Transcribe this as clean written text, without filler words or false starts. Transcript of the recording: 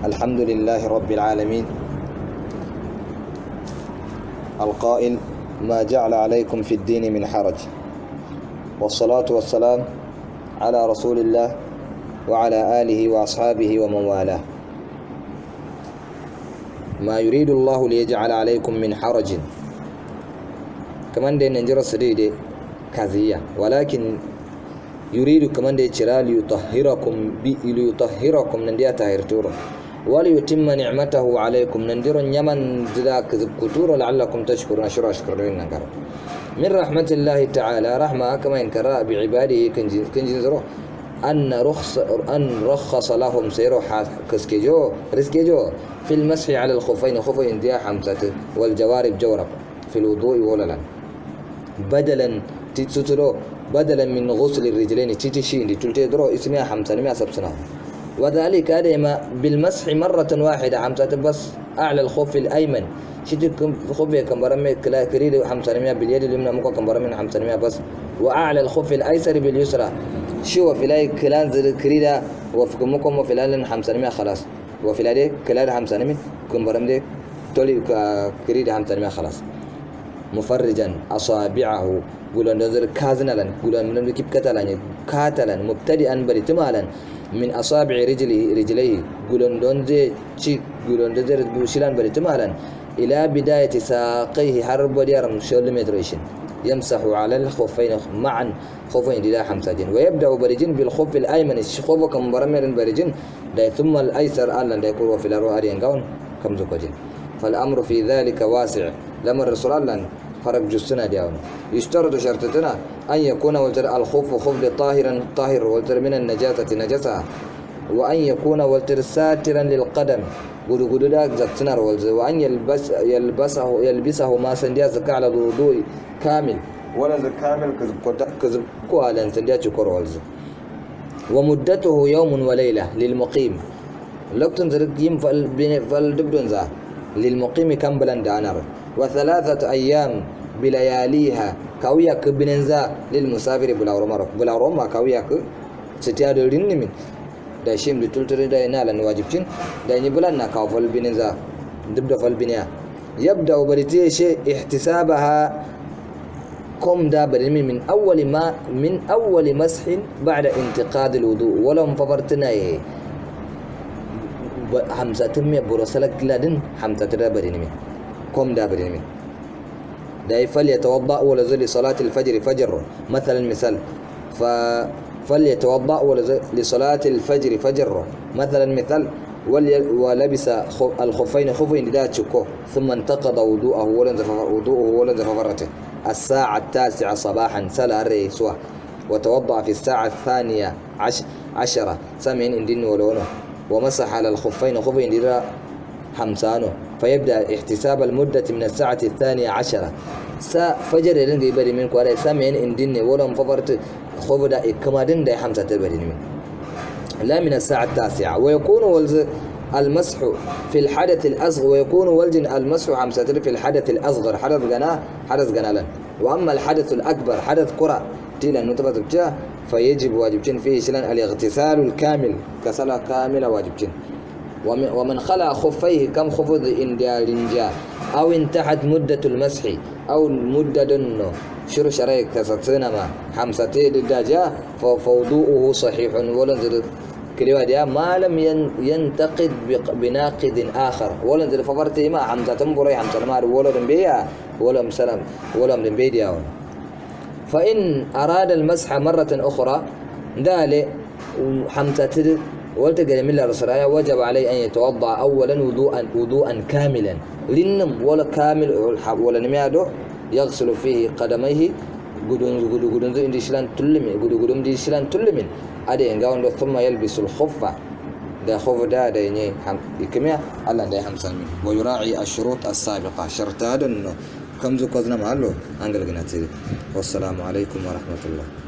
الحمد لله رب العالمين القائل ما جعل عليكم في الدين من حرج، والصلاة والسلام على رسول الله وعلى آله وأصحابه ومن والاه. ما يريد الله ليجعل عليكم من حرج، كمان دي ننجر السديد كذية، ولكن يريد كمان دي ليطهركم نندية تهيرتور، وليتم نعمته عليكم نندير يمن ذاك كتور لعلكم تشكرون. شكرين نكر من رحمة الله تعالى، رحمة كما ينكر بعباده كنجزرو أن رخص لهم سيرو كسكجو رسكجو في المسح على الخفين، خفين ديا حمسة والجوارب جورب في الوضوء وللا، بدلا تتسرو بدلا من غسل الرجلين تتشين تلتدرو اسمها حمسة نمية سبسنا، وذلك أديما بالمسح مرة واحدة حمسة بس أعلى الخف الأيمن، شتكم خفية كم برمي كريد حمسة نمية باليد اليمنى مكو كم برمي حمسة نمية بس، وأعلى الخف الأيسر باليسرى شو في لاي كلان كريدا وفكمكم وفي لالن حمسة نمية خلاص، وفي لادي كلاد حمسة نمية كم برمي تولي كريدا حمسة نمية خلاص. مفرجا أصابعه قولن نزل كازنلا قولن من كيف كاتلا مبتدئا برتمالا من أصابع رجليه قولن دونزي تشيك قولن دزر بوشلان برتمالا إلى بداية ساقيه حرب ديار مشول متريشن، يمسح على الخفين معا خفين دلا حمسجين، ويبدأ برجين بالخف الأيمن الشخوف كم برمير برجين دا ثم الأيسر ألا دا يكون في الأرواح أريان قون كم زوجين. فالأمر في ذلك واسع، لما الرسول الله فرق جسنا دياون يشترط شرطتنا أن يكون والتر الخف خف طاهر والتر من النجاسة نجسة، وأن يكون والتر ساترا للقدم قد دا زتنا وأن يلبسه ما سنديا زكاة على الوضوء كامل ولا كامل كذب كوالا سنديا شكر والز. ومدته يوم وليلة للمقيم، لو تنزل يم فالدبدونزا للمقيم كم بلند عنار، وثلاثة أيام بلياليها كوياك بننزا للمسافر بلا روما كوياك ستياد الرنمين دا شيم لتلتر دا ينالا واجبين دا يبلنا كوفل بننزا دبدا فالبنيا. يبدأ بريتيش احتسابها كم دا برنمين من أول مسح بعد انتقاد الوضوء، ولو مفبرتنا حمزة تمية برسلك لدن حمزة ترابرينمي كم دابرينمي داي فليتوضأ ولزل صلاة الفجر فجر مثلا مثال فليتوضأ لصلاة الفجر فجر مثلا مثال ولبس الخفين خفين دا شكو ثم انتقض وضوءه ولنزف فرته الساعة 9 صباحا سلا الرئيسوة، وتوضأ في الساعة 12 سمين اندين ولونه، ومسح على الخفين خفين ديرا حمسانو، فيبدأ احتساب المدة من الساعة 12 فجر يلنجي بري من كواري سامين اندين ولهم فبرت خفدا إكمادين داي حمسة تبرين من لا من الساعة 9. ويكون المسح في الحدث الأصغر، ويكون المسح حمسة في الحدث الأصغر حدث جنالا، وأما الحدث الأكبر حدث قرى تيلا نتبت بجاه فيجب واجبين فيه شلان الاغتسال الكامل كسلا كاملة واجبين. ومن خلع خفيه كم خفض إنديا أو انتهت مدة المسح أو مدة دنو شر شريك كساتنما حمسة الدجا فوضوءه صحيح ولنزل كلمة ديا ما لم ينتقد بناقد آخر، ولنزل فبرتي ما حمسة تنبري حمسة مار ولم بيا ولم سلام ولم بيديا. فإن أراد المسح مرة أخرى دالي حمسة والتقى من الرسول وجب عليه أن يتوضأ أولا وضوءا كاملا لنم ولا كامل ولا نميادو يغسل فيه قدميه قدون ديشلان تلمين أدي إنجاون ثم يلبس الخفة دا خوف دا يني يكميا الله دا حمسان ويراعي الشروط السابقة شرط هذا إنه كم زو كذنا معلو أنقل جناتي. والسلام عليكم ورحمة الله.